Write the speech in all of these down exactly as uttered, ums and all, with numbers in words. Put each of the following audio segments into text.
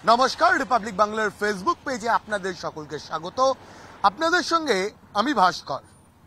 নমস্কার, রিপাবলিক বাংলার ফেসবুক পেজে আপনাদের সকলকে স্বাগত। আপনাদের সঙ্গে আমি ভাস্কর।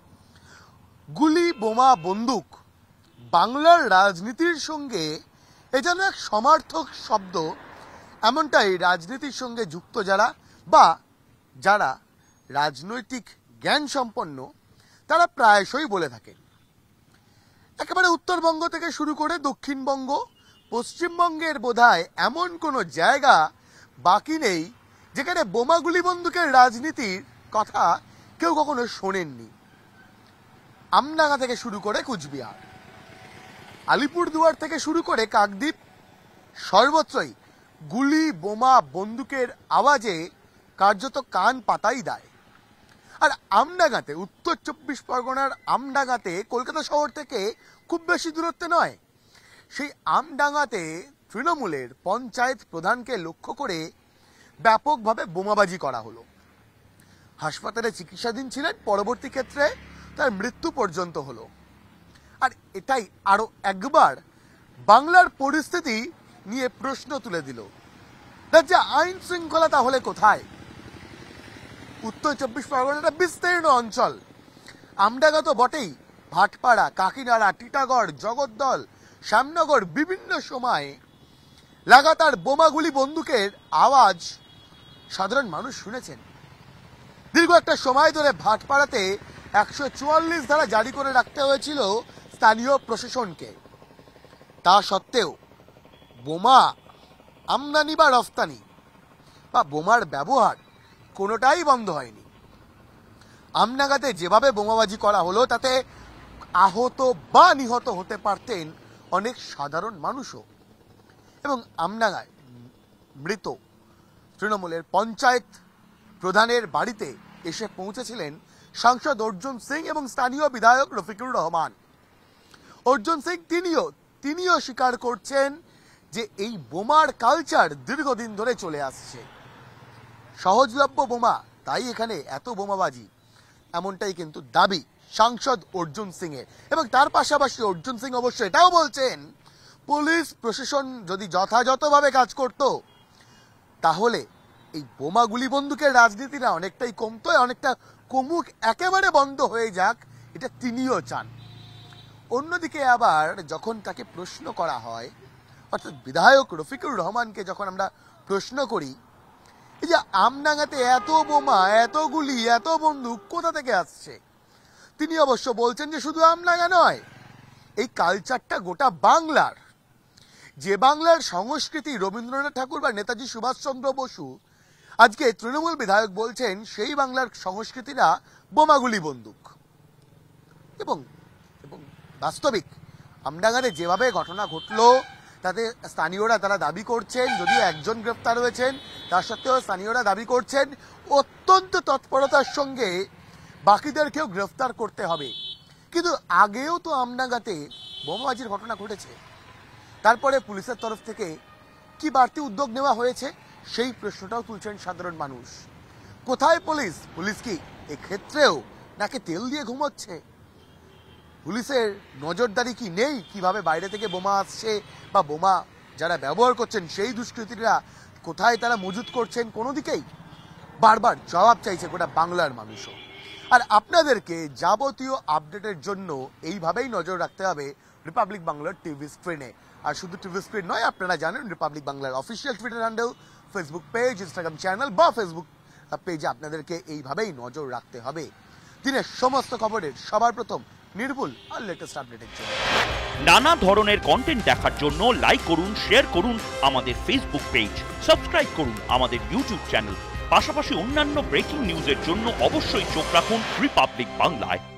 গুলি, বোমা, বন্দুক বাংলার রাজনীতির সঙ্গে এ যেন এক সমার্থক শব্দ, এমনটাই রাজনীতির সঙ্গে যুক্ত যারা বা যারা রাজনৈতিক জ্ঞান সম্পন্ন তারা প্রায়শই বলে থাকেন। একেবারে উত্তরবঙ্গ থেকে শুরু করে দক্ষিণবঙ্গ, পশ্চিমবঙ্গের বোধহয় এমন কোনো জায়গা বাকি নেই যেখানে বোমাগুলি বন্দুকের রাজনীতির কথা কেউ কখনো শোনেননি। আমডাঙ্গা থেকে শুরু করে কুচবিহার, আলিপুরদুয়ার থেকে শুরু করে কাকদ্বীপ, সর্বত্রই গুলি, বোমা, বন্দুকের আওয়াজে কার্যত কান পাতাই দেয়। আর আমডাঙ্গাতে, উত্তর চব্বিশ পরগনার আমডাঙ্গাতে কলকাতা শহর থেকে খুব বেশি দূরত্বে নয়, সেই আমডাঙ্গাতে তৃণমূলের পঞ্চায়েত প্রধানকে লক্ষ্য করে ব্যাপকভাবে বোমাবাজি করা হলো। হাসপাতালে চিকিৎসাধীন ছিলেন, পরবর্তী ক্ষেত্রে তার মৃত্যু পর্যন্ত হলো। আর এটাই আরো একবার বাংলার পরিস্থিতি নিয়ে প্রশ্ন তুলে দিল। রাজ্যে আইন শৃঙ্খলা তাহলে কোথায়? উত্তর চব্বিশ পরগনাটা বিস্তীর্ণ অঞ্চল, আমডাঙ্গা তো বটেই, ভাটপাড়া, কাকিনাড়া, টিটাগড়, জগদ্দল, শ্যামনগর বিভিন্ন সময়ে লাগাতার বোমাগুলি বন্দুকের আওয়াজ সাধারণ মানুষ শুনেছেন। দীর্ঘ একটা সময় ধরে ভাটপাড়াতে একশো চুয়াল্লিশ ধারা জারি করে রাখতে হয়েছিল স্থানীয় প্রশাসনকে। তা সত্ত্বেও বোমা আমদানি বা রফতানি বা বোমার ব্যবহার কোনোটাই বন্ধ হয়নি। আমডাঙ্গাতে যেভাবে বোমাবাজি করা হলো তাতে আহত বা নিহত হতে পারতেন অনেক সাধারণ মানুষও। এবং আমডাঙ্গায় মৃত তৃণমূলের পঞ্চায়েত প্রধানের বাড়িতে এসে পৌঁছেছিলেন সাংসদ অর্জুন সিং এবং স্থানীয় বিধায়ক রফিকুর রহমান। অর্জুন সিং তিনিও তিনিও স্বীকার করছেন যে এই বোমার কালচার দীর্ঘদিন ধরে চলে আসছে। সহজলভ্য বোমা, তাই এখানে এত বোমাবাজি, এমনটাই কিন্তু দাবি সাংসদ অর্জুন সিং এর। এবং তার পাশাপাশি অর্জুন সিং অবশ্য এটাও বলছেন, পুলিশ প্রশাসন যদি যথাযথভাবে কাজ করত তাহলে এই বোমাগুলি বন্দুকের রাজনীতিটা অনেকটাই কমতো, অনেকটা কমুক, একেবারে বন্ধ হয়ে যাক, এটা তিনিও চান। অন্যদিকে আবার যখন তাকে প্রশ্ন করা হয়, অর্থাৎ বিধায়ক রফিকুর রহমানকে যখন আমরা প্রশ্ন করি, এই যে আমডাঙ্গাতে এত বোমা, এত গুলি, এত বন্দুক কোথা থেকে আসছে, তিনি অবশ্য বলছেন যে শুধু আমডাঙ্গা নয়, এই কালচারটা গোটা বাংলার। যে বাংলার সংস্কৃতি রবীন্দ্রনাথ ঠাকুর বা নেতাজি সুভাষচন্দ্র বসু, আজকে তৃণমূল বিধায়ক বলছেন সেই বাংলার সংস্কৃতিরা বোমাগুলি বন্দুক। এবং এবং বাস্তবিক আমডাঙ্গাতে যেভাবে ঘটনা ঘটলো তাতে স্থানীয়রা তারা দাবি করছেন, যদিও একজন গ্রেফতার হয়েছেন, তার সত্ত্বেও স্থানীয়রা দাবি করছেন অত্যন্ত তৎপরতার সঙ্গে বাকিদেরকেও গ্রেফতার করতে হবে। কিন্তু আগেও তো আমডাঙ্গাতে বোমাবাজির ঘটনা ঘটেছে, তারপরে পুলিশের তরফ থেকে কি বাড়তি উদ্যোগ নেওয়া হয়েছে সেই প্রশ্নটাও তুলছেন সাধারণ মানুষ। কোথায় পুলিশ? পুলিশ কি এক্ষেত্রেও নাকি তেল দিয়ে ঘুমোচ্ছে? পুলিশের নজরদারি কি নেই কিভাবে বাইরে থেকে বোমা আসছে বা বোমা যারা ব্যবহার করছেন সেই দুষ্কৃতীরা কোথায় তারা মজুত করছেন? কোনো দিকেই বারবার জবাব চাইছে গোটা বাংলার মানুষও। আর আপনাদেরকে যাবতীয় আপডেটের জন্য এইভাবেই নজর রাখতে হবে রিপাবলিক বাংলার টিভি স্ক্রিনে। আর শুধু টিভি স্ক্রিন নয়, আপনারা জানেন রিপাবলিক বাংলার official Twitter handle, Facebook page, Instagram channel বা ফেসবুক পেজে আপনাদেরকে এইভাবেই নজর রাখতে হবে দিনের সমস্ত খবরের সবার প্রথম, নির্ভুল আর লেটেস্ট আপডেটের জন্য। নানা ধরনের কন্টেন্ট দেখার জন্য লাইক করুন, শেয়ার করুন আমাদের ফেসবুক পেজ, সাবস্ক্রাইব করুন আমাদের ইউটিউব চ্যানেল। পাশাপাশি অন্যান্য ব্রেকিং নিউজের জন্য অবশ্যই চোখ রাখুন রিপাবলিক বাংলায়।